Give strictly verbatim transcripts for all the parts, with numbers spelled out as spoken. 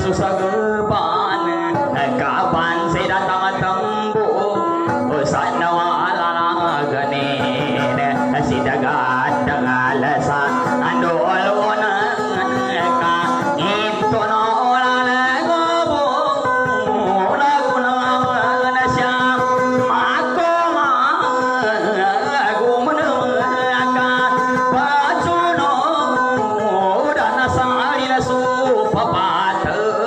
susah geban kapan saya datang tembung sana wala gane si dagat alasan andol ona ka into no ola gobo ola guna na sya mako ma gumna ka pajuno dana sari na su papat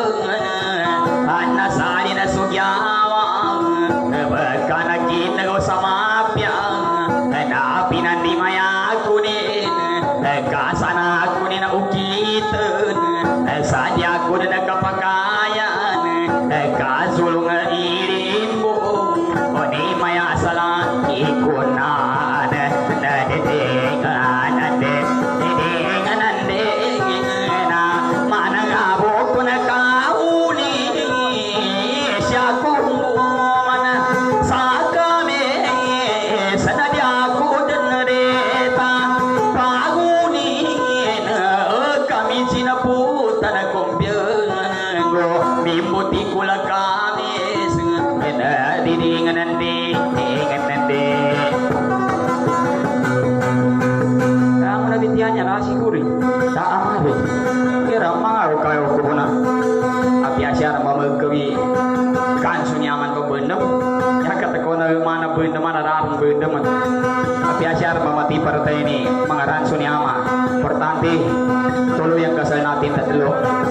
anna sari na su gyawa bakana kita go samapya na pinandi maya kunin kasana kunin ukitan saja kunin kapakayan kasulung irin bu oni maya salah ikunan dedengan ande dedengan ande na mana abo kun kauni syaku mana sakame sanadia kudan reta paguni kami cina putan kompyango mimbuti kula kami sengena didingan ande dengan ande kamu nabi tianya nasi gurih tak amare kira mangaru kayo kubuna api asyar mamagawi kan sunyaman ko bendem ya kata kona mana bendem mana rarung bendem api asyar mamati partai ini mangaran sunyama pertanti tulu yang kasal natin tatlo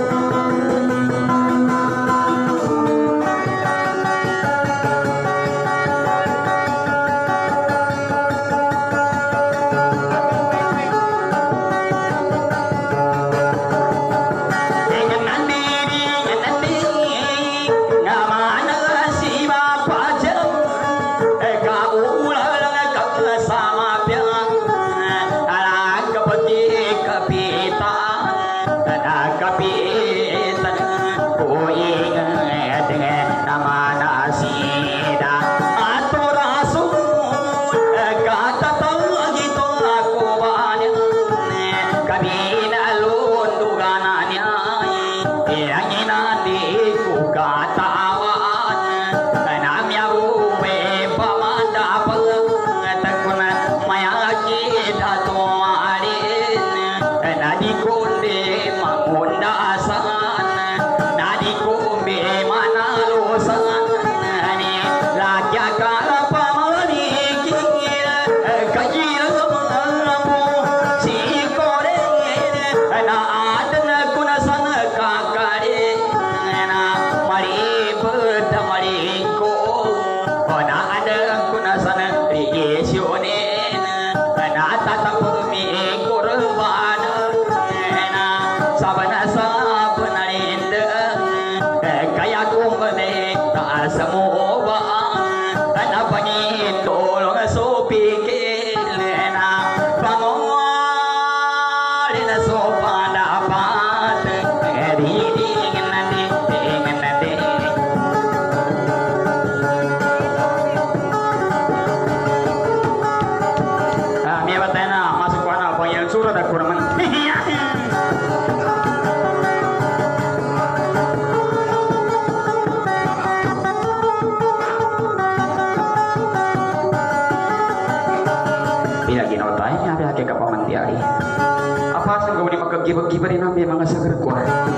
bagi-bagi nambe mga sagar ko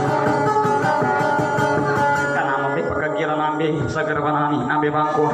kana mo be pagkagira nambe sagar banani nambe bangko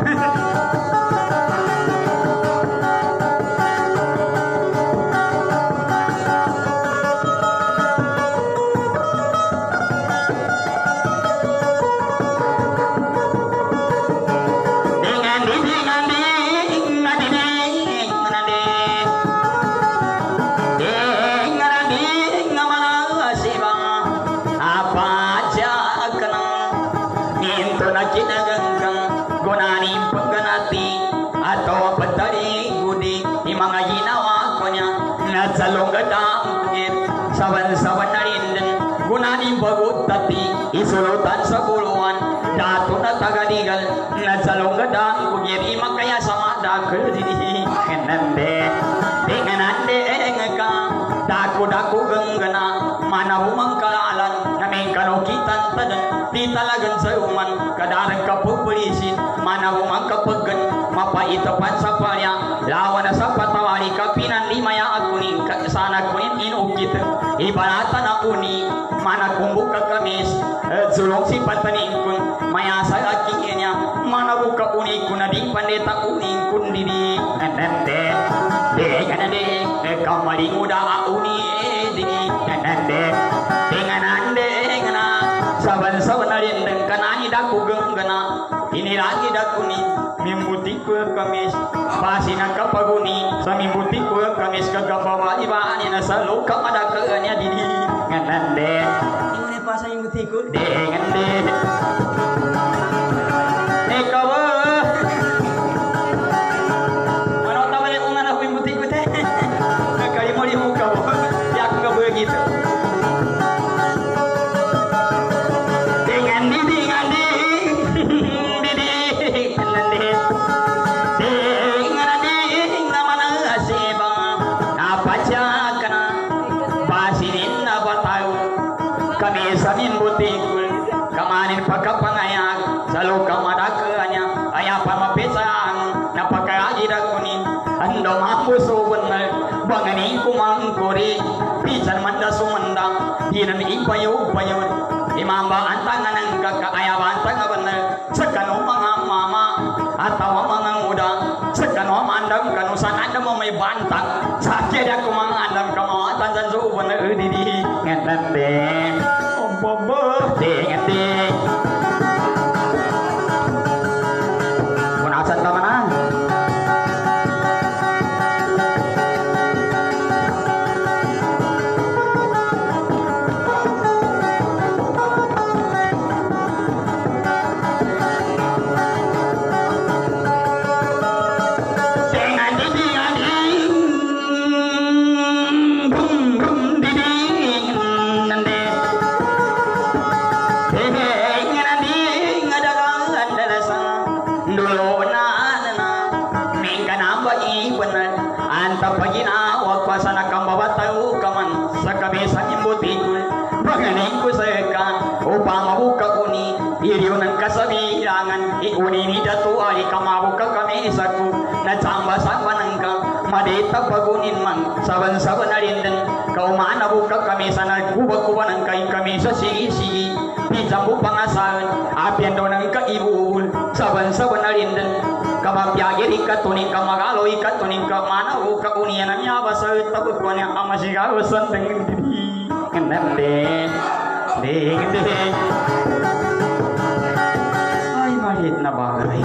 saban-saban narindan gunani bagut tati isulutan sepuluhan datu na tagadigal na salong gadang kugiri makaya sama dakal dini kenande dengan ande engka daku daku genggana mana humang kalalan nameng Maning kano kita tadan di talagan seuman kadarang kapupurisin mana umang kapegan mapait tepat sapalya lawan sa patawari kapinan lima ya akunin sana kunin inu kita ibaratan akuni mana kumbuk ka kamis zulong si patanin kun maya sa akinnya mana buka uni kuna di pandeta uning kun didi nande de kanade kamari muda uni didi nande dengan ande ngana saban saban alin kanani daku genggana ini lagi daku ni mimbuti ku kamis pasina kapaguni sa mimbuti ku kamis kagabawa iba ni nasa loka ada keanya didi ngande ingune pasa mimbuti ku de ngande ekawa mana tahu yang ungana mimbuti ku teh kali mau dimuka ya aku enggak begitu samin butikul kamanin pagkapangayag sa lukang madakanya ayapan mapesang napakaagi dakunin ando mapusuban na banganin kumangkuri pisan manda sumandang dinan ipayo-payo imamba antangan ng kakaayaban tangaban na sa kano mga mama atawa mga muda sa kano mandang kanusan anda mo may bantang sa kaya kumang andang kamawatan sa suban na udidi ngatande bobo ding ding punasan ka mana Iuni datu ali kamabuka kami isaku na chamba sabanangka madeta pagunin man saban saban arindan kau mana buka kami sana kuba kuba nangka kami sa sigi sigi di jambu pangasan apian donang ka ibul saban saban arindan kama piagiri katunin kama galo ikatunin ka mana buka unian nya basa tabuknya amasiga usan tengin di kenande ding ding na bagay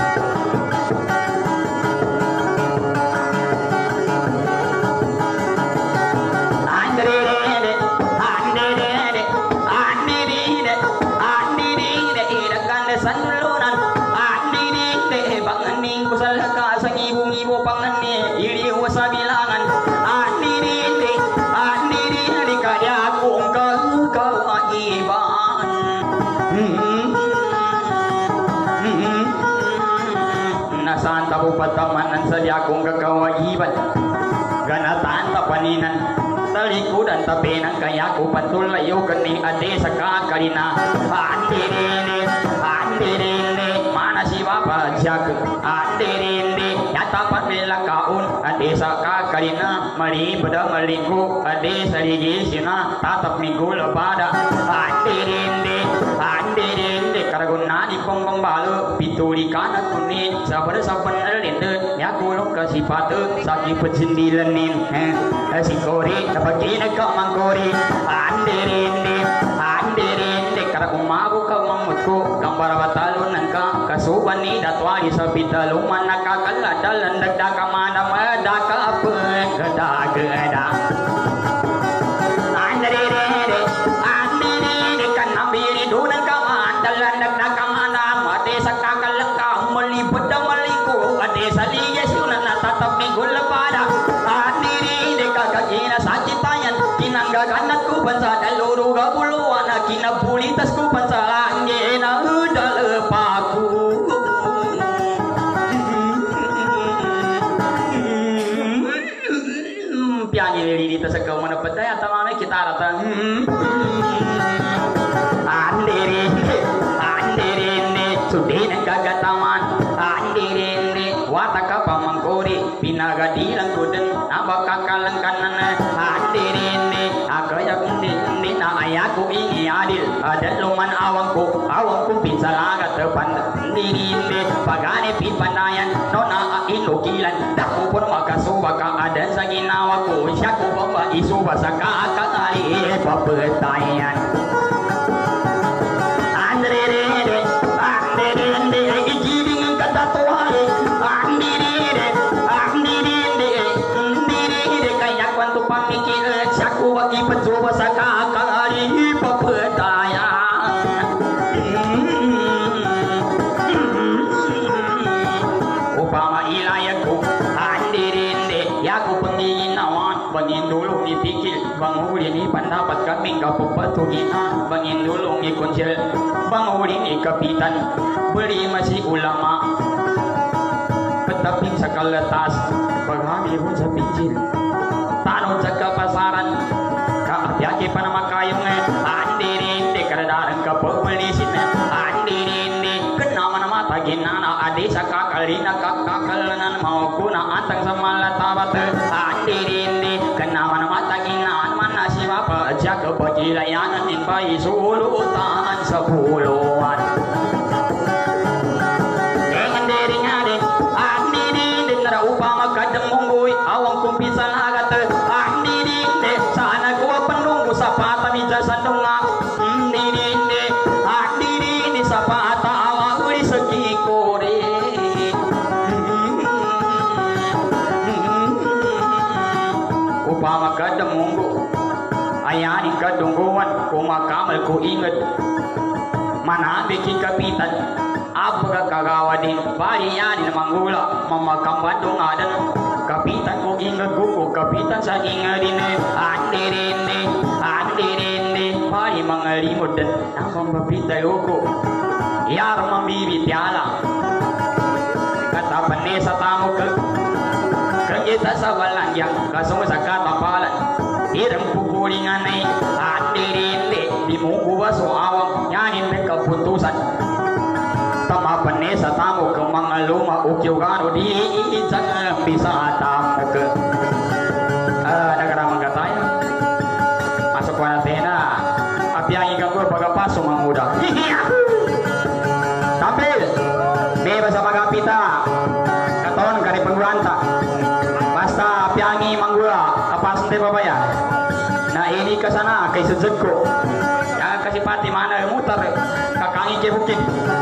Santa Bupatamanan saja kong kakawagiban ganatan tapaninan talikudan tapenan kaya ko patulayo kani ade sa kakarina andirinde andirinde mana si bapa jak andirinde yata pamela kaun ade sa kakarina mari pada maliku ade sarigi sina tatap minggu pada andirinde andirinde karaguna di pong balu pituri kana kunin sabar saban lende ya kulung kasih patu saki pecindilanin eh si kori dapat kini kau mangkori anderinde anderinde karaku mabu kau mamutku gambar batalun nangka kasubani datwari sabitalu mana kakal adalan dagda kamana madaka apa geda geda anderinde anderinde kan nambiri dunan kaman dalan dagda kamana mate sakakal ka meliput maliku ade saliya sunan tatap minggu pada anderinde kakakina sakitayan kinanggaganat ku bansa daluru gabuluan kinapulitas ku bansa langena udal paku pianyi lili di tasakau mana pedaya tamame kita rata aku ingin adil ada luman awangku awangku pinsa lagat depan diri pagane pipandayan nona inukilan daku pun makasubaka ada saginawaku syaku bamba isu basaka kakali papetayan andre re andre re ikiding kata tuare andre re andre re andre re kayak wantu pamikir syaku bagi pecoba saka kakali papetayan upama ilayaku andirinde yaku pengingin nawan bangin dulu dipikir banguri ni pendapat kami kapuk patugina bangin dulu ni kuncil banguri ni kapitan beri masih ulama petaping sakaletas pagami pun sa pikir tanong sa kapasaran kaapyaki pa na makayong andirinde karadaran kapag malisin andirinde kenama na matagin na adi sa kakalina kakakalanan mau kuna antang sa malatabat andirinde kenama na matagin na man na si Bapa siya kapag ilayanan din ba isulutan sa puluan dengan diri nga din andirinde naraupa magkadamunggoy awang kumpisa lagat andirinde sana kuwa panunggo sa patami sa sandunga andirinde andirinde sa pata awang sa kikore upama kadamunggo ayani kadungguan kumakamal ko ingat manabi king kapitan apaka kagawadin bari yani manggula mamakambandong adan kapitan ko ingat ko kapitan sa ingadin andirinde andirinde bari mangalimod dan namang mapitayo ko yar mambibi tiala kata pane sa tamo ka kagita sa balangyang kasong sa katapalan irang pupulingan ay andirinde di mo so awang yanin may kapuntusan tama pane sa tamo kang mga luma ukyo gano di isang bisa tamo ka nagaramang kataya masuk ko natin na apyangin ka ko pagkapaso mga muda kapil beba sa magapita katon kani paguranta basta apyangi manggula kapasun tayo babaya na ini ka sana kay sudsud ko ya kasi pati mana mutar kakangi ke bukit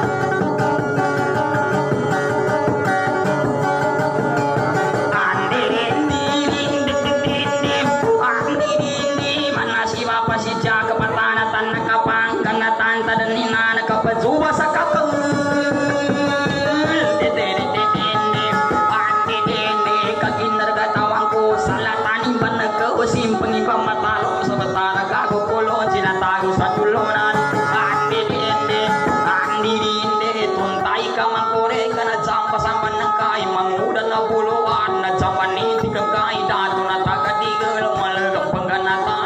Zuba sa kapal kaginargatawang ko sa lataning banagkausim pangibang matalo sa batara kagukulon sinatago sa tulunan andidinde andidinde tuntay ka mangkore ka na sampa-sampan ng kay mangudan na buluan na samaniti ka kay dato na tagadigal malagang pangganatan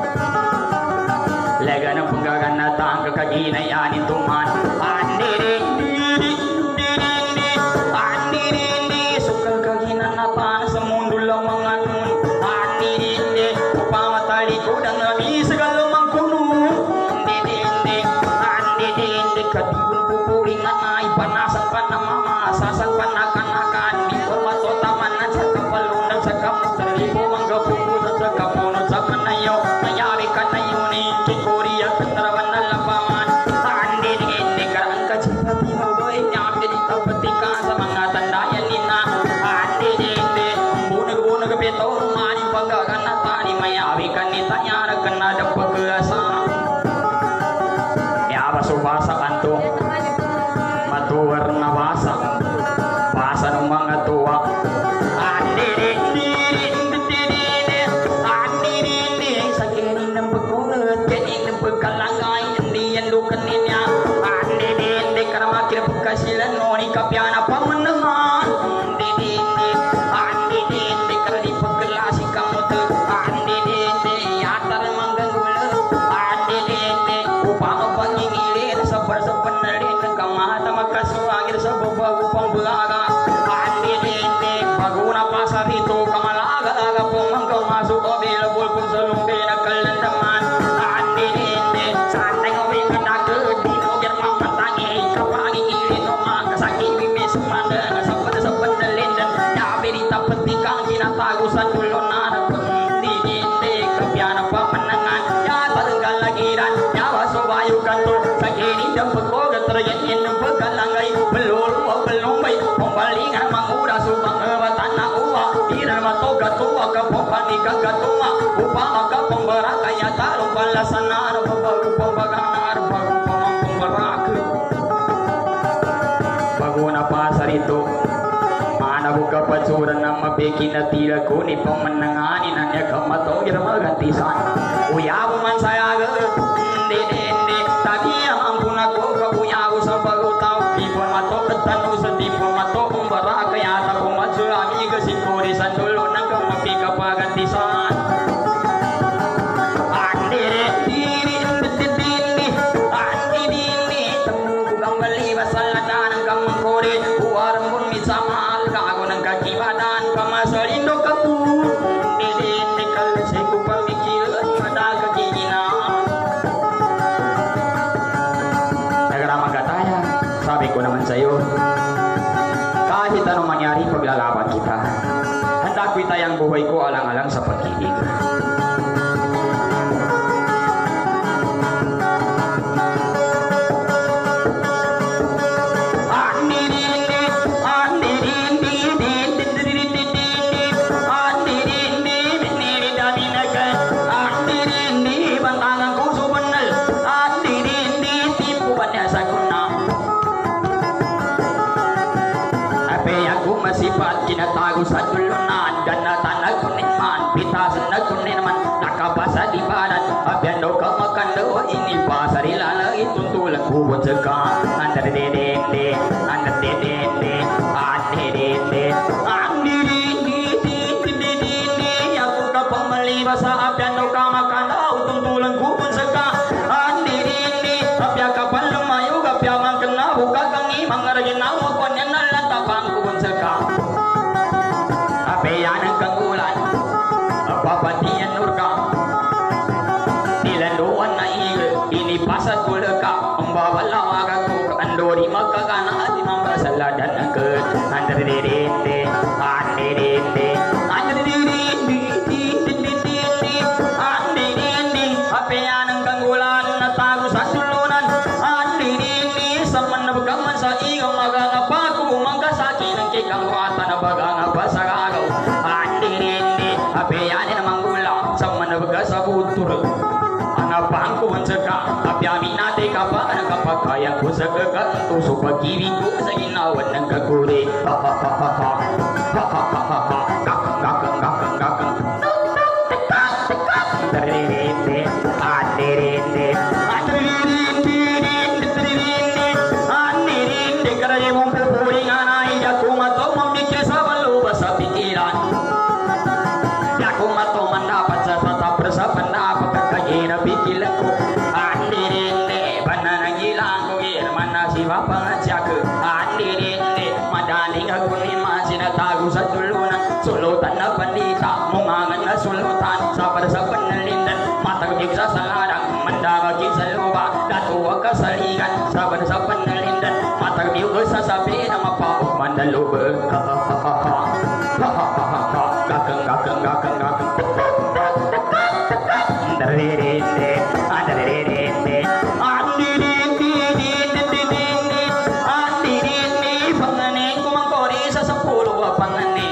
lega ng pangganatan kakaginayan ituman available kung sa lumbi na kalandaman. Andin hindi kayu kanto sakini dapat boga terjadi yang berkalangai belum belum baik pembalingan mangura subang batana uwa ira matoga tua ka popani ka tua upama ka pemberaka ya taruh balasana baru pembagangar baru pemangkung berak baguna pasar itu mana buka pacuran nama beki na tira kuni pemenangani nanya kamato ira maganti san uyabu man saya ge de de de tadi ampun aku kabuyabu sabagu tau di mato ketanu sedih mato pemberaka ya taruh maju ami ke sikuri sandulu nang kamapi kapaganti san sayo kahit anong mangyari paglalaban kita handa ko itayang buhay ko alang-alang sa pag-ibig tago sa tulunan dan tanah kuning man pita sana kuning man nakabasa di badan abiando ka makan do ini pasari lala itu tulang kubut seka anda de de de anda de de de ande de de andi di di di di di di aku ka pemeli basa abiando ka makan do tulang kubut seka andi di di apya ka palumayo apya mangkena buka kangi mangaragin nawo konya nalan tapang kubut seka peyanang kanggulan papatian nurka nilanduan na ile ini pasat kulaka membawa lawagaku andori makakana di mambasala dan ke andre dende ande dende andre dende dende ande dende peyanang kanggulan na tago sa tulunan ande dende saman na bagaman sa iyo magagapaku mangkasaki ng kikang wata na baganga basagaw apeyan na manggula sa manabaga sa butur anapangko mansaka apyami nate kapa nakapakaya ko sa kaganto so pag-ibig ko sa ginawan ng kaguri ha ha ha ha ha ha ha ha ha ha kakang kakang kakang kakang tererete aterete aterete aterete karaya mong pupuring anay ako mato mamikir sa baluba sa pikiran persapan apa kakaknya bikin aku andi dende banana gilang ko gir mana si bapa ngajak andi dende madani aku ni masih na tago sa tulunan sulutan na pandita mungangan na sulutan sa persapan nalindan mata ko sa saladang mandagagi sa luba datuwa ka sa ligan sa persapan nalindan mata ko sa sabi na mapaok mandaluba ha ha ha ha ha ha ha ha kakang kakang kakang kakang Rende, ada rende, andi rende, rende, rende, andi rende, pangane kumangkori sa sepuluh pangane.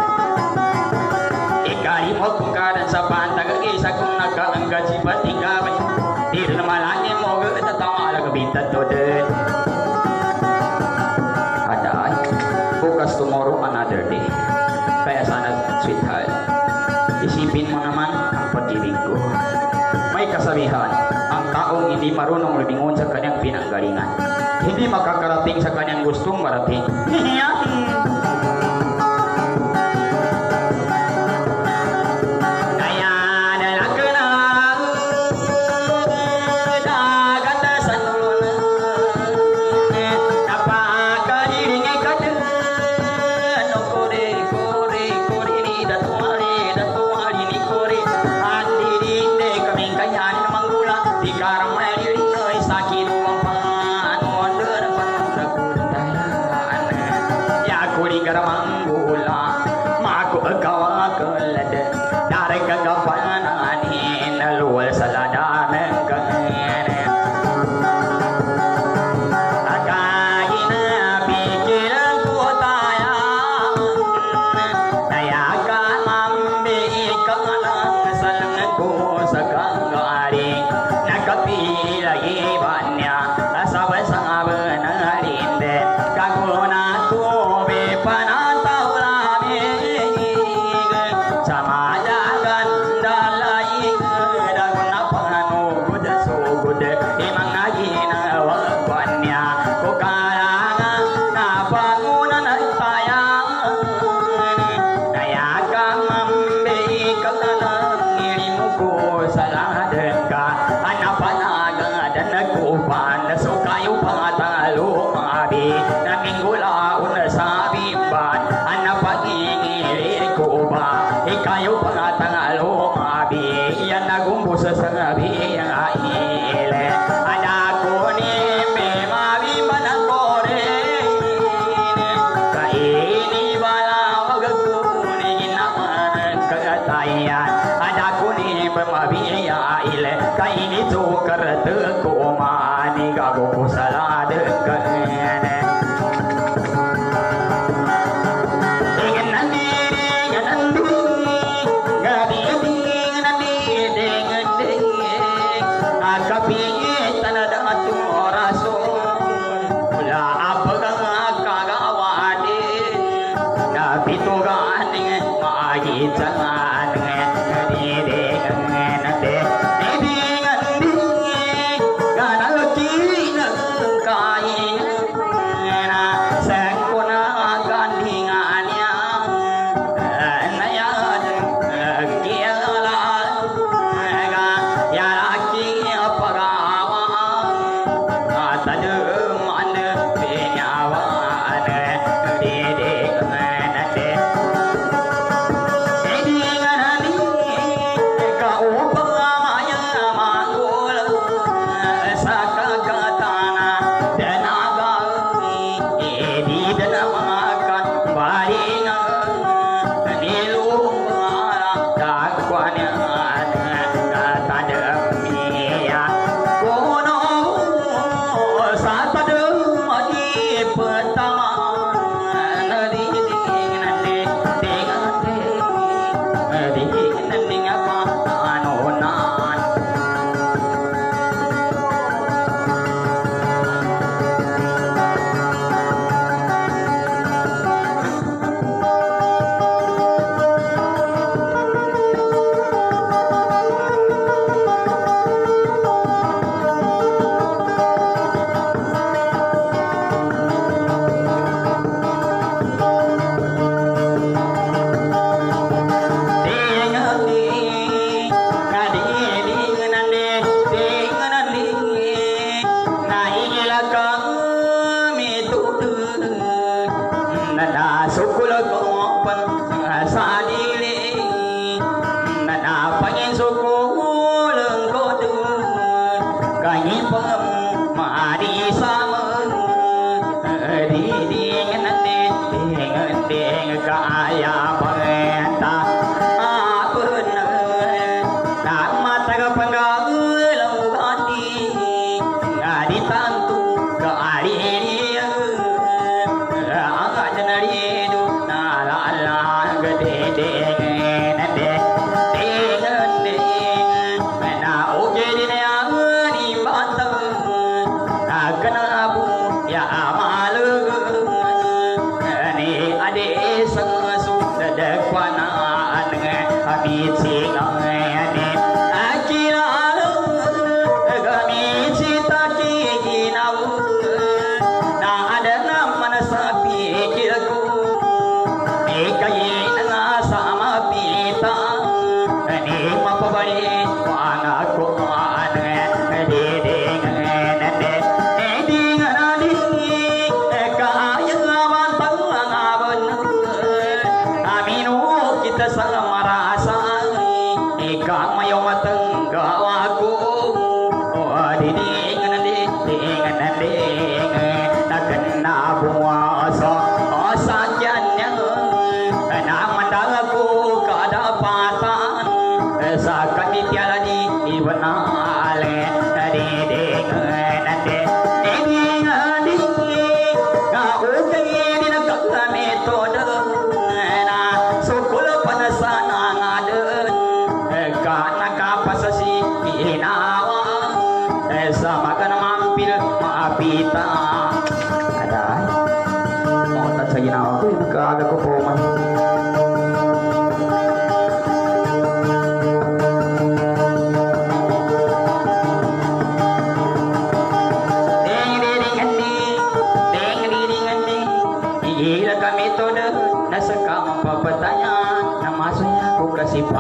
Ikari mo kung karan sa pantagagi sa kung nakaangga si patingabay. Di rin malangin mo ganda tama lagabita to din. Ada ay, bukas tomorrow another day. Kaya sana sweetheart, isipin mo naman ang pag-ibig ko. May kasabihan, ang taong hindi marunong lumingon sa kanyang pinanggalingan, hindi makakarating sa kanyang gustong marating. kupan sukayo pangatalo mabi na minggula una sabi ban ana pagingilir ko ba ikayo pangatalo mabi yan nagumbos sa sabi ang aile ada ko ni me mabi manakore kaini bala wag ko ni ginaman kagatayan ada ko ni mabi aile kaini to karat ko mani gago ko salad kane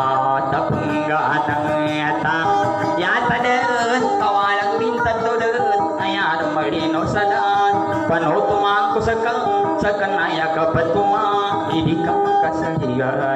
sifat ang eta ya pada kawalang bintang tu sadaan panutumang ko sa kang sa kanaya kapatuma hindi ka kasaligan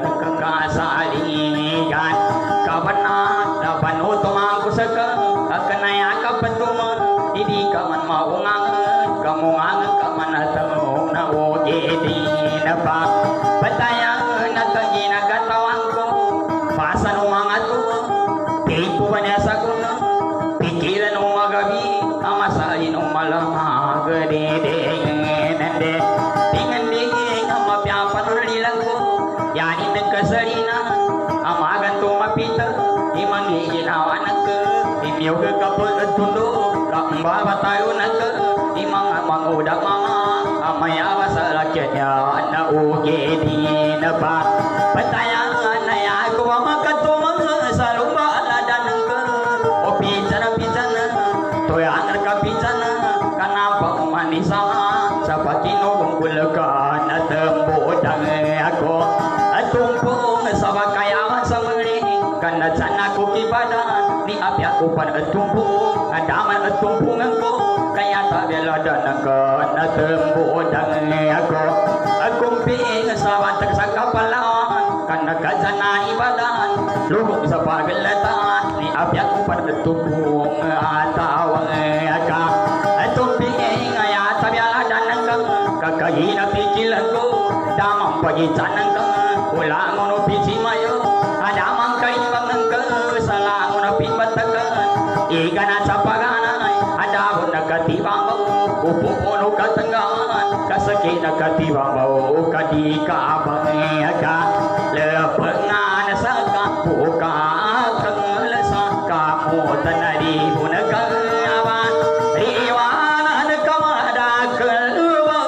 kakasaligan kabanat na panutumang ko sa kang sa kanaya kapatuma hindi ka man maungangan kamungangan ka man atang na ugiti na pa batayan na kaginagatawan ko pasan umangat ko pipo ba niya sa kuna pikiran mo magabi amasahin ng malamag didingin ande tingin dingin ang mapyapan ulilang ko yanin nagkasalina amagan tumapita imang ginawa na ka imiyaw ka kapal at tundo kambaba tayo na ka imang mangudak mama amayawa sa lakyan niya na ugi di na ba patayan na yago ang makatumang sa lumba aladan ng ka o pizza na pizza na toyang pizza na kanapa umanisa sa pakinong bulakan at embodang ako at tumpong sa bakayawan sa muli kanat sana ko kibadan ni api ako pan at tumpong adaman at tumpungan ko kaya tabeladan ako at embodang ako akong ping sa watag sa kapalawan kanagad sana ibadan lubog sa pagalatan ni api ako pan at tumpong atawang aka atong pingay ngaya tabialadan ng kang kakahina pikilan ko damang pagitan ng kang ulang mo pisi mayo adamang kaibang ng kang salang mo pinbatagan igana sa paganay adabon nagkatibang mo upo mo no katanggaman kasakit nagkatibang mo kadikabang aka lepengan sa kapuka kang lasa kamutan na di mo nagkagawa riwanan kamadakal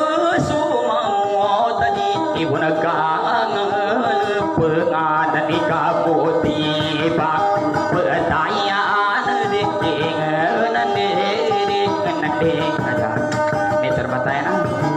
sumamo tadi ibu nagkangal penganan ikabuti pa pertanyaan dingin dingin dingin ada ini terbataya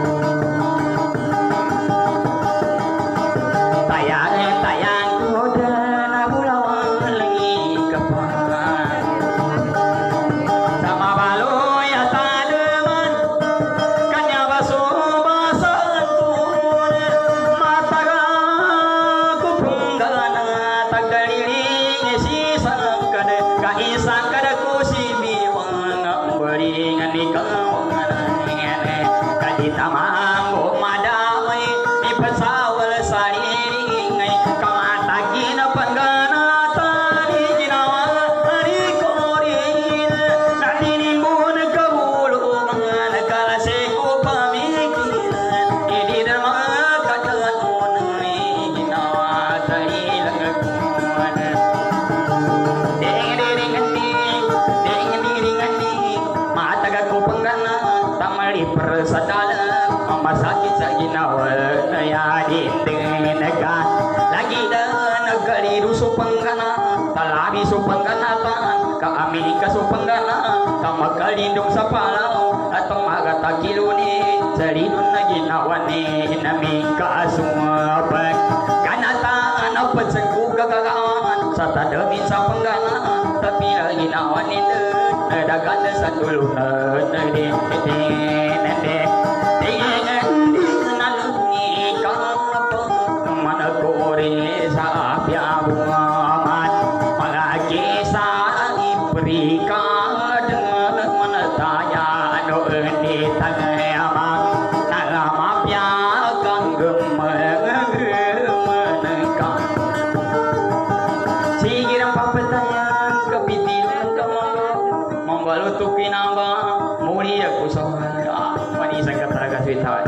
tayang tayang kuda nabulawan lagi kepangan sama balo ya tademan kanya baso basantun mataga kupunggana tagaliling si sangkade kaisang kada kusi biwang beringan ikaw ngane kaditamang madamay ipasawal sariling ay kamatagin panggana tani ginawa ari korin natinimbun kabulungan kalase ko pamikiran hindi na mga kataon ay ginawa talilang kuwan ding ding ding ding ding ding mataga ko panggana tamali persadalan masakit sa ginawa na din naga lagi na nagkaliru so panggana talabi so pangganatan kaamini ka so panggana kamagkalindong sa palaw at ang magatakiluni sa rinun na ginawa ni naming kaasumapag kanataan ang pagsangkog kagagawan sa tadamin sa panggana tapi na ginawa ni nadagan sa tulunan na din din din sa piabuman mga kisah iberikan dengan menataya ano ini tangayamang nagamapya kang gemenengkan sige ng papatayan kapitilan ka membalutukin apa muli aku sa manisang ka talaga sweetheart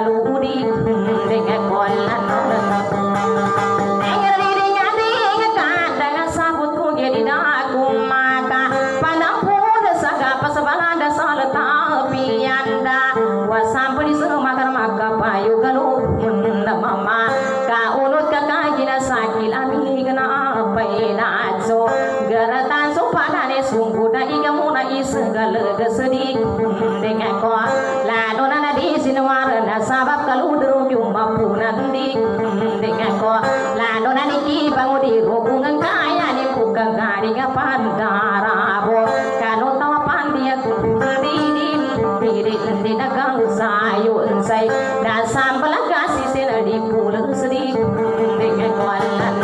kaludi dengan kolan mama ka unut ka kagina sakil ami gana paina so garatan so panane sungguh da iga muna isgal gesedi dengan ko la dona na di sinwar na sabab kalu drum yuma punan di dengan ko la dona ni ki bangudi rokungan kaya ni buka gari ga pandara bo kanu tawa pandia ku di di di di dagang sayun say dan sambal kasih di pulau sedih dengan kolan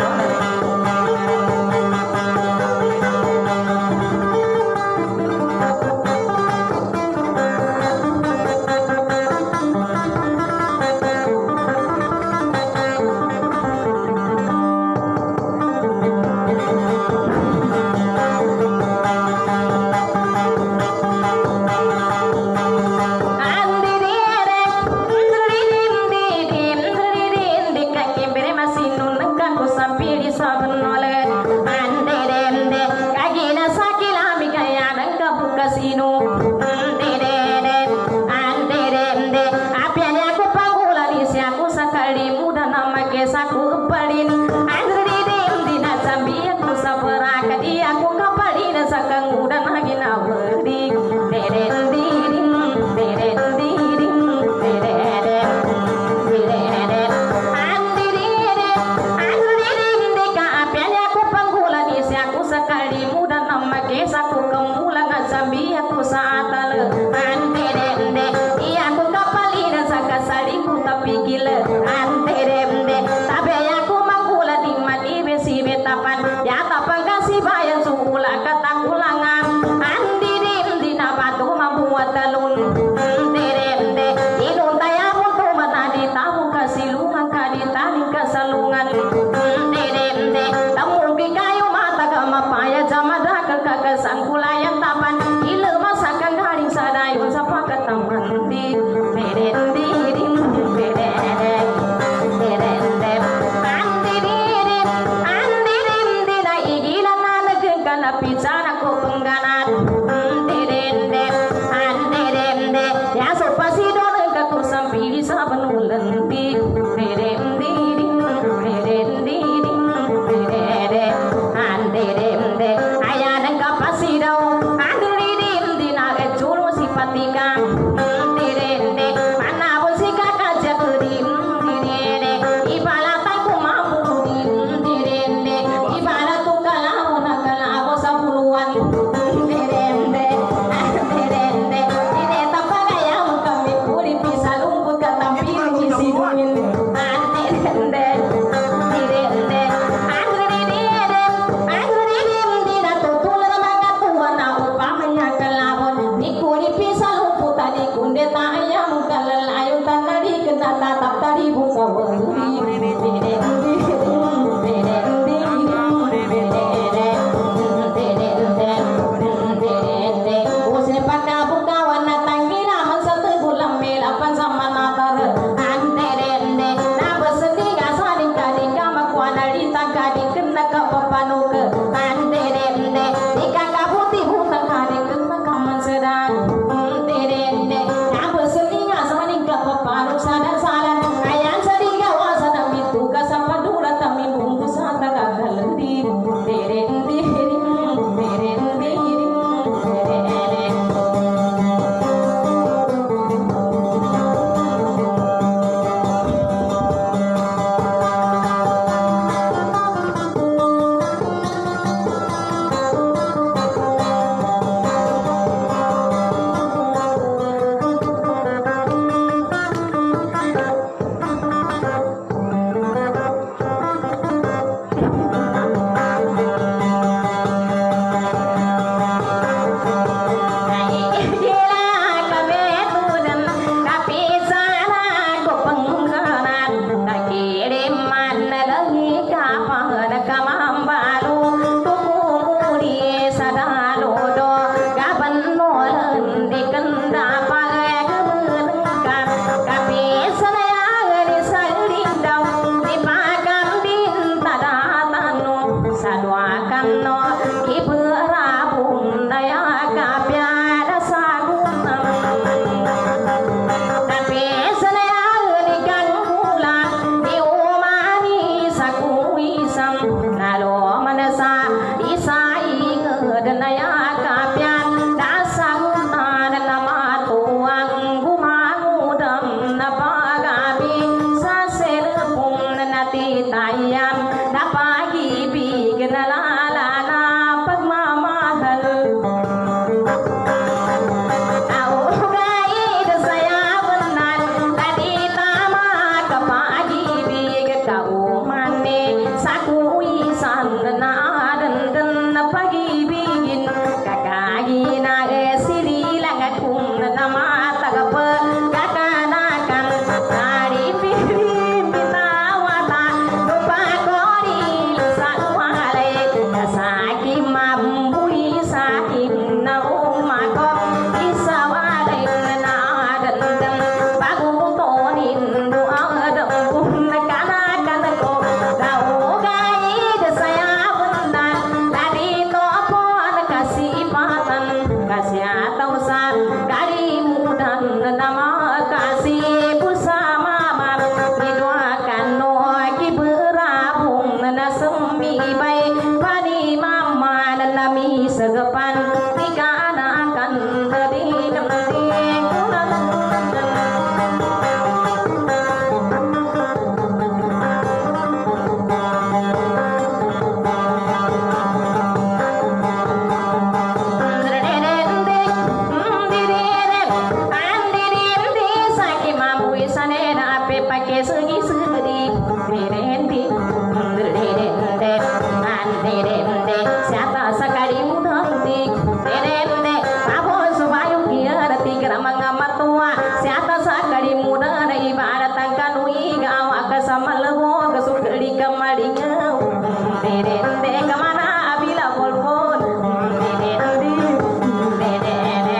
pe pakai segi segi derende derende derende siapa sekali mudahti derende Prabu Subayu kiarati gramanga tua siapa sekali mudah ibarat kanui gawa kesamalwo kesugli kamalinga derende kemana abila polpon derende derende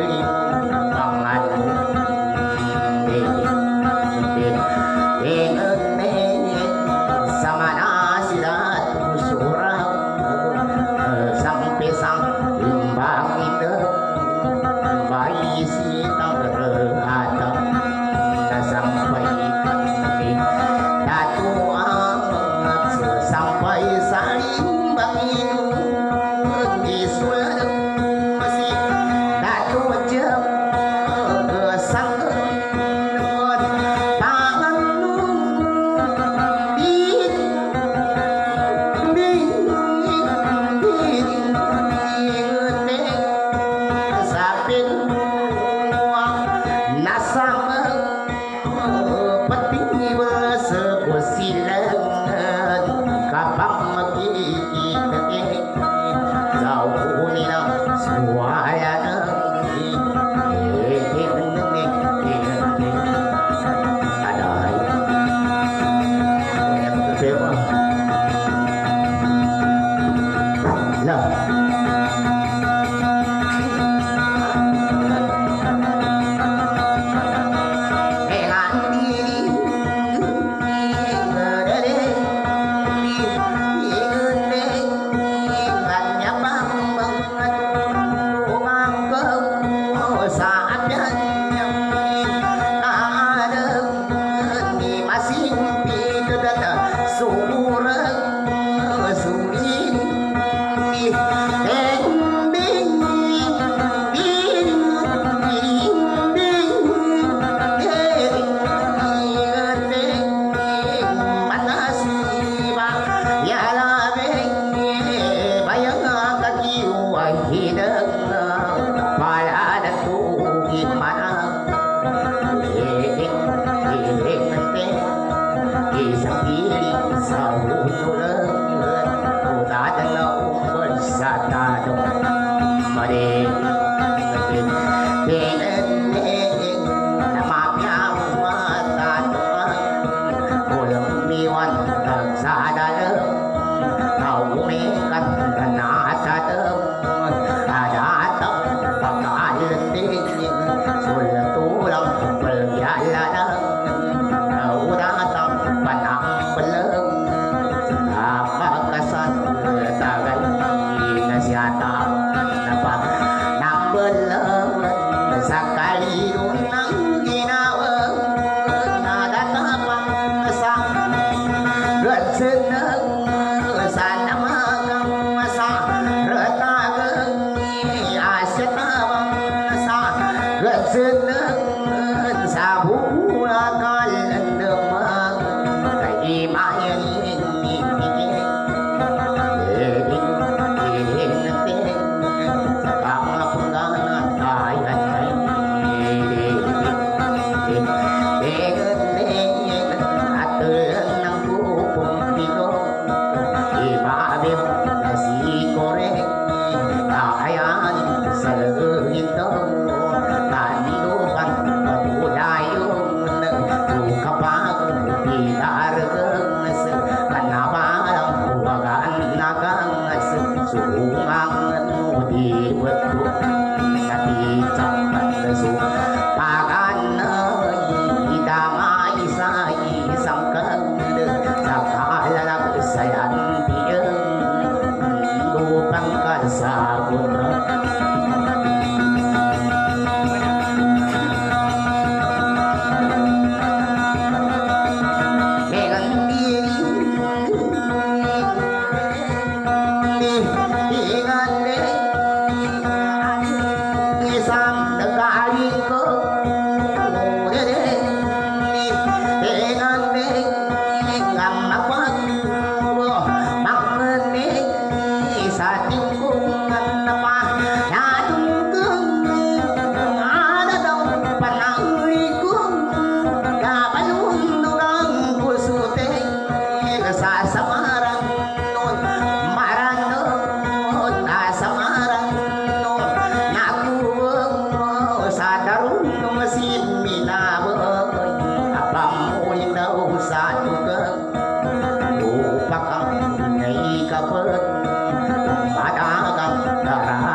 Hãy subscribe cho kênh Ghiền Mì Gõ để không bỏ lỡ những video hấp dẫn.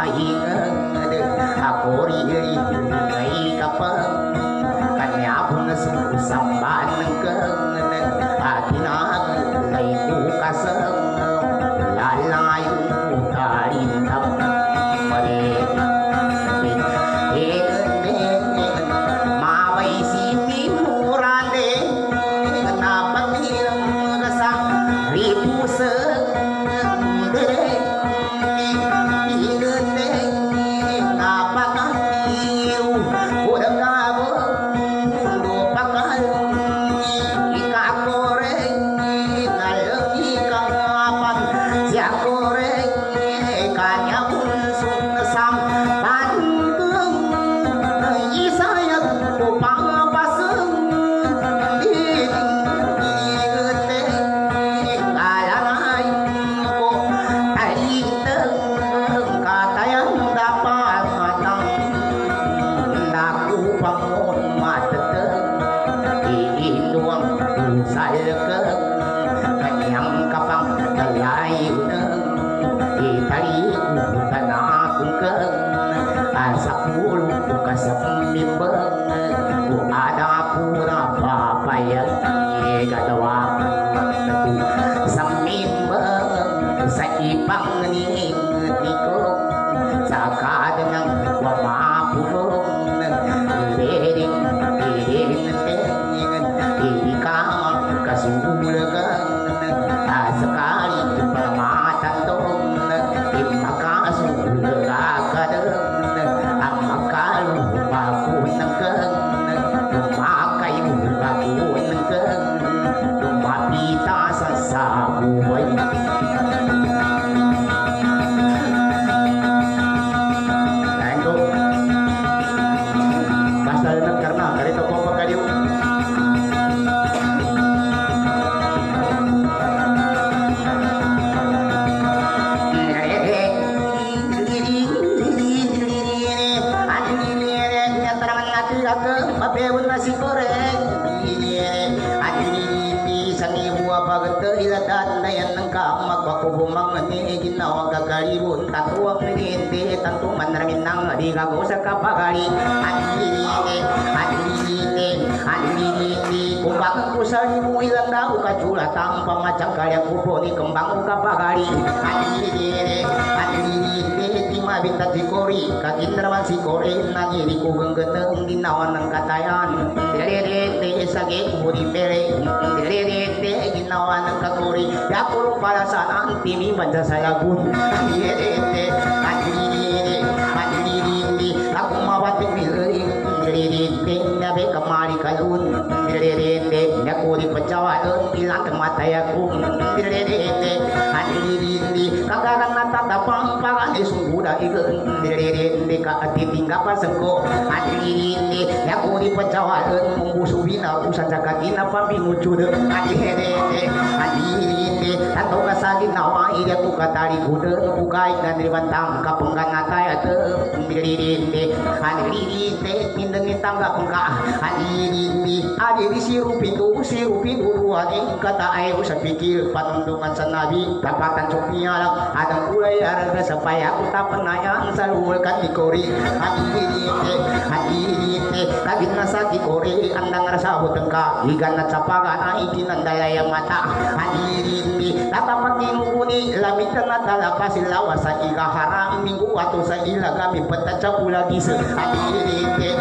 hindi tanto man ramin nang di gago sa kapagali anilite anilite anilite kung bakit ko sa mo ilang daw kaculatang pamacang kaya ko po ni kembang kapagali anilite anilite di mabinta si kori kakindraman si kori nangiri ko genggeneng ginawan ng katayan direte sage ko di pere direte ginawan ng kakori yakulong para sa antimi banda sa lagun direte anilite anilite aku mawat pilih direte nabe kamari kalun direte aku di pecawan ilang kemataya ku direte anilite kagagan natatapang parang isungguda ikan direte ka atiting kapasengko anilite aku di pecawan mengusubina usan cakatina pambinucud anilite anilite tanto kasagi nawa ida ku katari kuda ku kai dan ribantang kapenggan nataya te direte anilite tindengi tangga pengka anilite adi di sirupitu sirupitu ruani kata ayo sapikir panundungan sanabi dapatan sopia lang adang ulay arang supaya aku tak penayang salulkan di kori anilite anilite kagin nasa di kori andang rasa hutengka igan na capaga na ikinandaya mata anilite tatapat inukuni lamitan na talapas ilawa sa ikaharang minggu atau sa ilagami petaca pula gisa anilite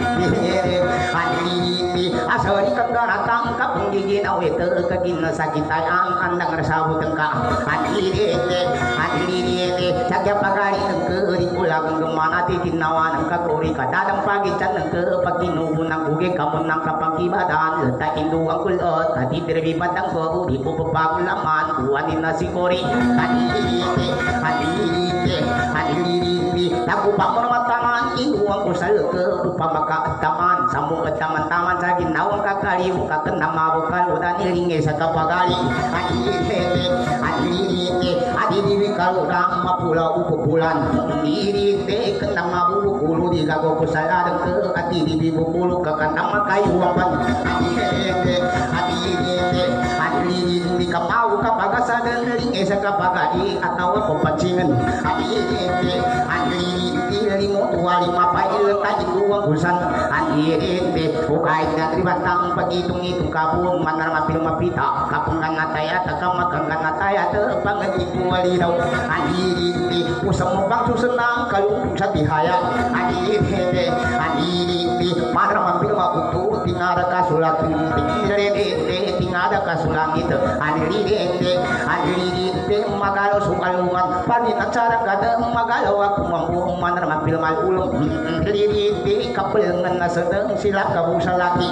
anilite asari kagaratang kapung giginaw ito kagin nasa kitayang andang rasa hutengka anilite anilite sagya pagari ng kering ulang gemana titinawan ng kakori kadadang pagitan ng kepakinuhun ng uge kamun ng kapangibadan letak induang kulot tadi terbibat ng bahu di pupapagulaman uwanin na si kori anilite anilite anilite laku pamormatangan induang kusal ke upamakaataman samung ketaman-taman sa ginawang kakaliw kakenamabukan udan ilingi sa kapagali anilite anilite adiliwi kalurang mapula upupulan dirite kenang mabukulu di gago kusaladang ke ati di bukulu ke kanang makayuapan adilite adilite adilite di kapau kapagasa dan ring esa kapagadi atau pepacingan adilite adilite limo tua lima pail taji dua kusan adilite ukait na tribantang pagitung-itung kapun manar mapil mapita kapungan nataya takamakan nataya terpangan itu waliraw adilite usang mabang susenang kalung sa tihaya adilite adilite manar mapil maputu tingara kasulat adilite tingara kasulang itu adilite adilite magalo sukalungan paninan cara kada magalo aku mampu manar mapil malulung adilite kapelengan na sedang sila kabusalaki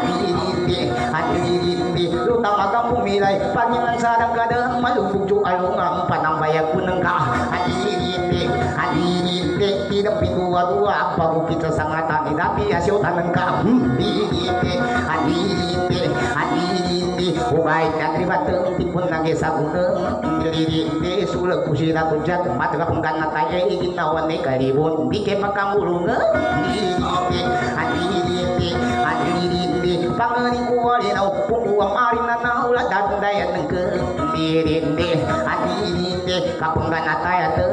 adilite adilite lutang magang pumilay paninan sarang kada malubugjo alungang panambayak punengka adilite adilite tidak pintua-tua apa kita sangatan tapi hasil tanengka adilite adilite adilite ubay kadribat tipun nage sabuteng adilite sulah kusira tujat matra penggan nataya iginawan ne kalibun bike makamulung adilite adilite adilite pangani kuwali na upuang arina na ulat dayan ng dirinde adilite kapunggan ataya te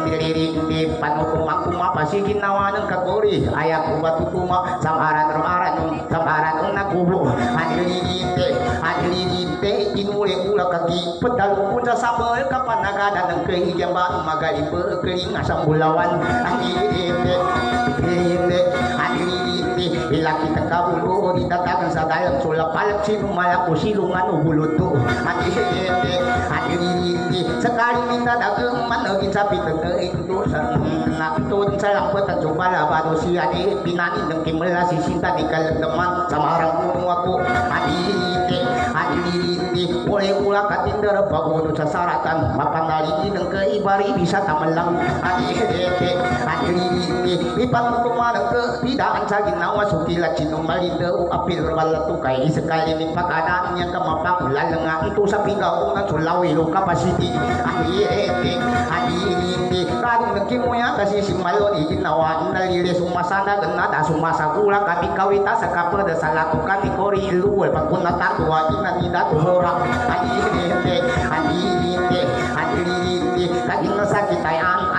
dirinde panukumang kumapasi ginawa ng kakori ayak kubatutuma samaran rumaran samaran ng nakubo adilite adilite inuli ula kaki pedal pun sa sabel kapanagada ng kehijamban magalipe keling asam bulawan adilite adilite adilite ilaki takabulu ditatakan sa dalam sulapalak sinumala ko silungan ubuluto adilite adilite sekali minta dagang managin sapi tengah itu dosa nakitun sa lampot at sumala baru si adi pinani ng kimala si sinta di kalandaman sama orang kuno ako adilite adilite oleh ulah katindar paguno sa saratan mapanaligi ng kaibari bisa tamalang adilite adilite ipangkumalang ke bidaan sa ginawa sukilat sinumalidaw apil walatu kay sekali ni pakanan yang kamapang lalenga itu sa pigaw ng sulawi lo kapasiti adilite adilite kadung nagkimuya kasi si malon iginawa nalili sumasana ganada sumasagula kami kawita sa kapag sa latukan ni kori iluwal pagkunatatua inanida tuhora adilite adilite adilite kaging nasakitayan anang rasa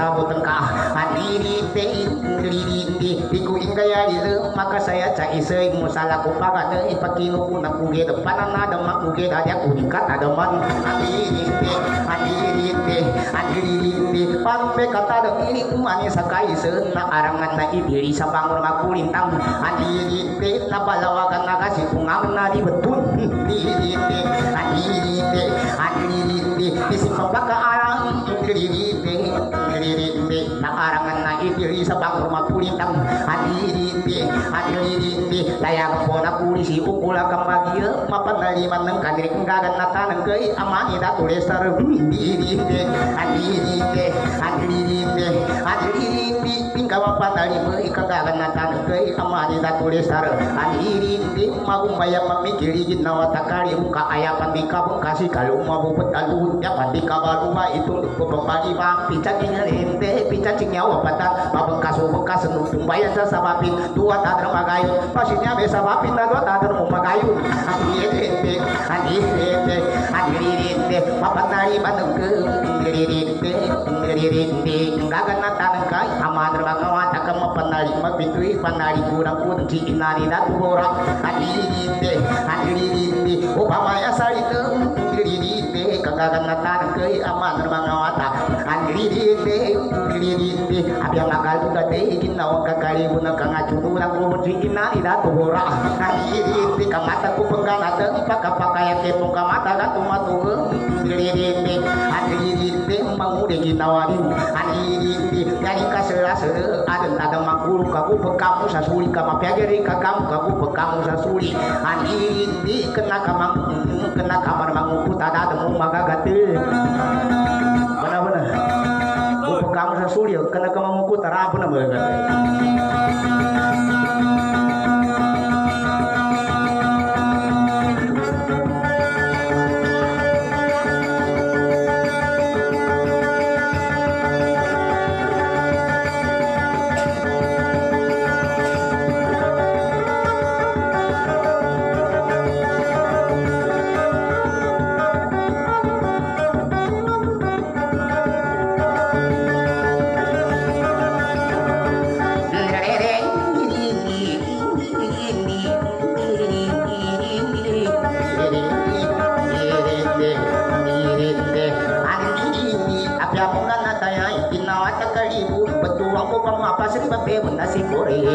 sabut tengkah hadiri teh diri dikuing gaya di maka saya cai seing musala ku pagade pakilu ku nak uge depan ada mak uge ada unikat ada man hadiri teh hadiri teh hadiri teh pampe kata de ini umani sakai seuna arangan na diri sabangun makulintang hadiri teh na balawagan nagasi kungang na di betul diri teh hadiri teh hadiri teh disimpan ka arang diri teh diri teh na arangan na diri sabangun makulintang hadiri teh hadiri teh layang pona kulisi ukula kambagieu mapanaliman nang kadiri enggagan nata nang keui amani da tulis tar diri teh hadiri teh hadiri teh hadiri teh pingkawa patali meui kagagan nata nang keui amani da tulis tar hadiri teh magumbaya mamikiri ginawa takali muka aya pandika bengkasi kalau mau petalu ya pandika baluma itu ku pembagi bang picacing lente picacing nyawa patah babengkas bengkas nutung bayar sasabapi dua tadar magayu pasirnya besa bapi na dua tadar magayu hadiri hadiri hadiri papanari banengke hadiri hadiri gagan natan kai aman bagawan takam panali mapitui panali kurang kunci inari datu borak hadiri hadiri upamaya sarite hadiri kagagan natan kai aman bagawan hadiri hadiri abia magal juga teh ginawa kakali guna kangacunu na kunci inari datu borak hadiri kamata ku penggana teh pakapakaya teh kamata datu matu hadiri hadiri mau de ginawarin hadiri dari kasera-sera aden ada makulu kaku pekamu sasuli kama piageri kakamu kaku pekamu sasuli hadiri kena kamang kena kamar mangupu tada temu magagate benar-benar ku pekamu sasuli kena kamangupu tara benar magagate nasi goreng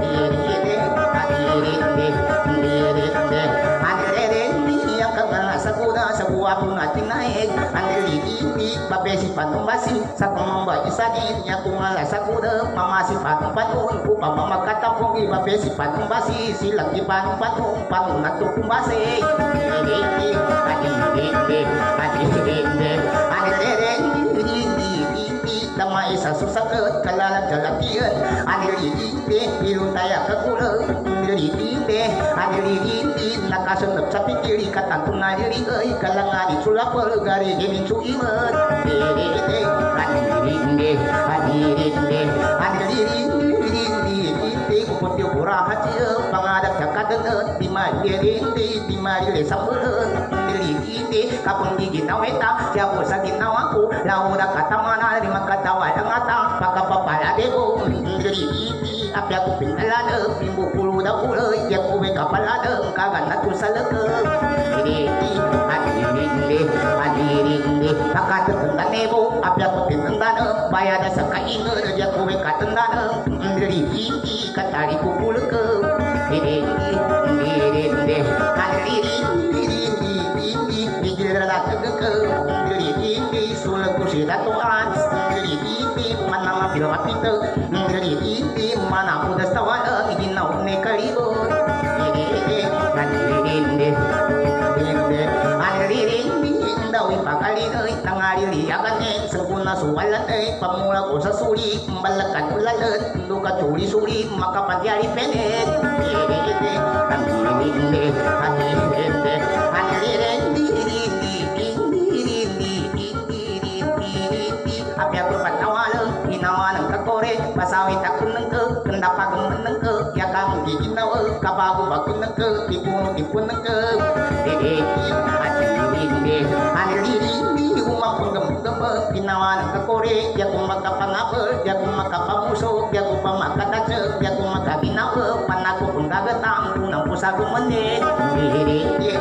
yang kagak sakuda sebuah pungating naik andiri ini babe si panung basi satu mamba isani nya kumala sakuda mama si panung panung ku mama kata pongi babe si panung basi si lagi panung panung panung natu kumbase andiri andiri andiri andiri nama isa susah ke kalalan jalatian andiri ini biru taya kekula andiri ini andiri ini nakasunep sapi kiri katantun andiri euy kalangan disulap gari gini cuiman andiri andiri ini andiri ini andiri ini kupati pura hati pangadak cakadeun dimari ini dimari sambeun andiri ini kapung gigi naweta jago sakit nawaku lauda kata mana lima kata wayang ngata paka papala dego andiri ini api aku pinalade pimbu pulu da uleuy ya kuwe kapalade kagan natu saleke andiri andiri andiri ini paka tetenggan nebo api aku pinalade bayada sakaingeun ya kuwe katendane andiri ini katari kupuleke andiri andiri andiri ini sulah kursi datuan ini mana mabil mapite ini mana muda stawada ini nau nekalibo ini ini ini ini dawi pakali euy tangari liagan sempurna suwalan euy pamula ko sa suli mbalakan ulalan duka tuli suli maka panjari penet ini ini ini api aku panawalang inawalang kakore pasawi takun nengke kendapa gemen nengke ya kamu gigit nawa kabagu bakun nengke dipun dipun nengke dede adiri dede adiri di rumah pun gem gem pinawan ka kore ya ko makapangapel ya ko makapamuso ya ko pamakatacek ya ko makaginawe panako kung gagatang tunang pusago mandi diri diri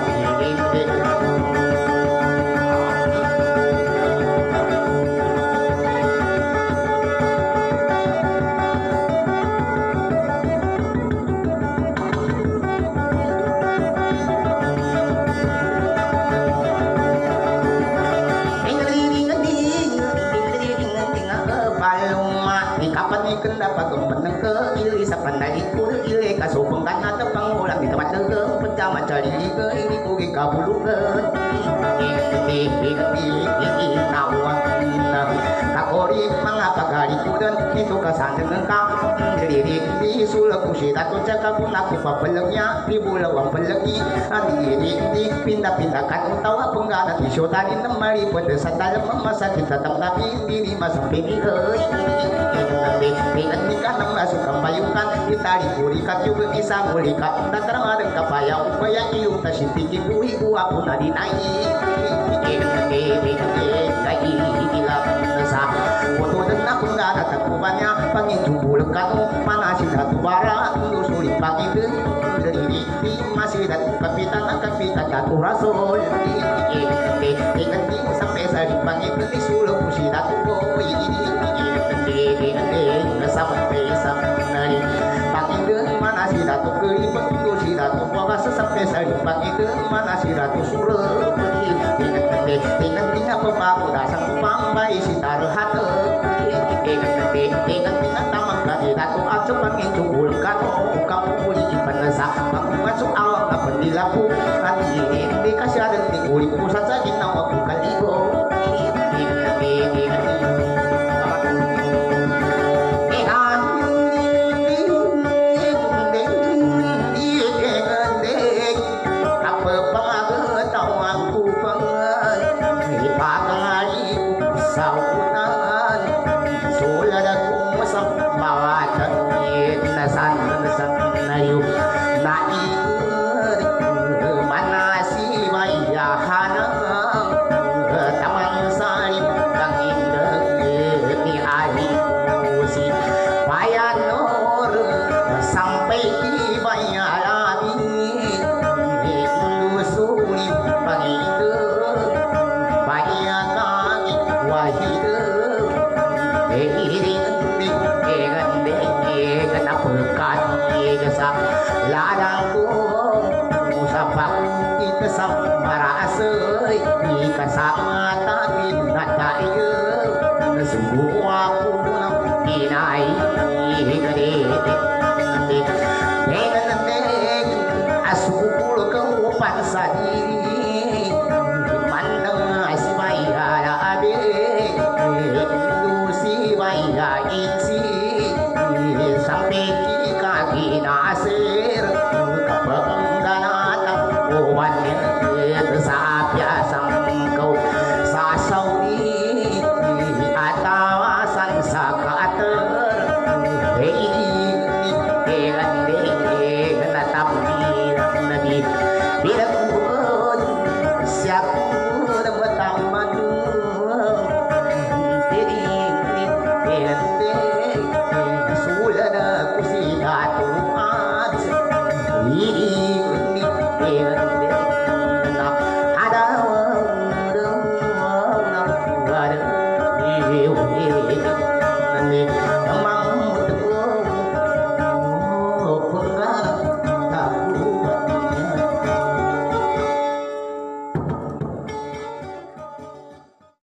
dapat menang ke iri sapandai kur iri kasupeng kana tepang ulang di tempat degeng pencama cari ke ini kugi kabulu ke ini ini nawan kakori mengapa kali kudan itu kesan dengan kau jadi di sulap kusida tu cakap pun aku papelnya di bulawang pelegi ini di pindah-pindahkan utawa penggana di syotani nemari pada sadar memasak kita tapi diri masuk pergi dengan nikah nama suka payukan ditari kulikat juga bisa kulikat dan terang ada kapaya upaya iu tasih tinggi bui gua pun ada naik foto dan aku nggak ada takubannya pangin jubul kanu mana sih satu bara tunggu sulit pagi itu dari di masih ada kapitan kapitan satu rasul dengan sampai saya pagi itu suruh kusi satu boy ini sampai sampai pagi itu mana sih satu kali tunggu si satu boga sampai saya pagi itu mana sih satu suruh dengan tinggal pepaku dasar pambai si taruh hati dengan tinggal tamang kaki satu acu pangin cukul kanu kamu pulih penesa kamu masuk awak kapan dilaku hati ini dikasih ada di kulit pusat saja nama bukan ibu Siap